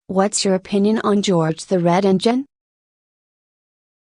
What's your opinion on George the Red Engine?